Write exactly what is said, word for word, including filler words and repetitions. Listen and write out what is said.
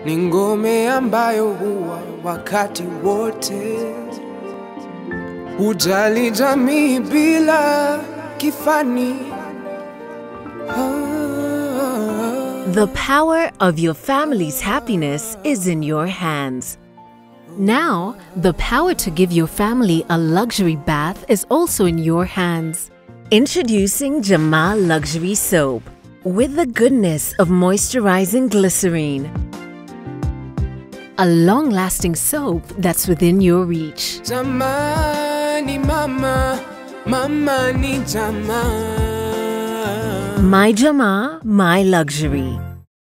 ni ngome ambayo huwa wakati wote, hujali jamii bila kifani. The power of your family's happiness is in your hands. Now, the power to give your family a luxury bath is also in your hands. Introducing Jamaa Luxury Soap with the goodness of moisturizing glycerine. A long-lasting soap that's within your reach. Jamaa ni mama, mama ni jamaa. My Jamaa, my luxury.